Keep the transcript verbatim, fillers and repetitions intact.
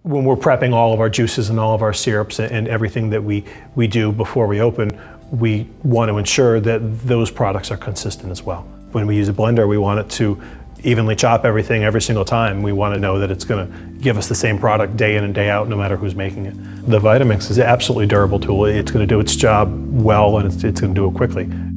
When we're prepping all of our juices and all of our syrups and everything that we, we do before we open, we want to ensure that those products are consistent as well. When we use a blender, we want it to evenly chop everything every single time. We want to know that it's going to give us the same product day in and day out, no matter who's making it. The Vitamix is an absolutely durable tool. It's going to do its job well, and it's, it's going to do it quickly.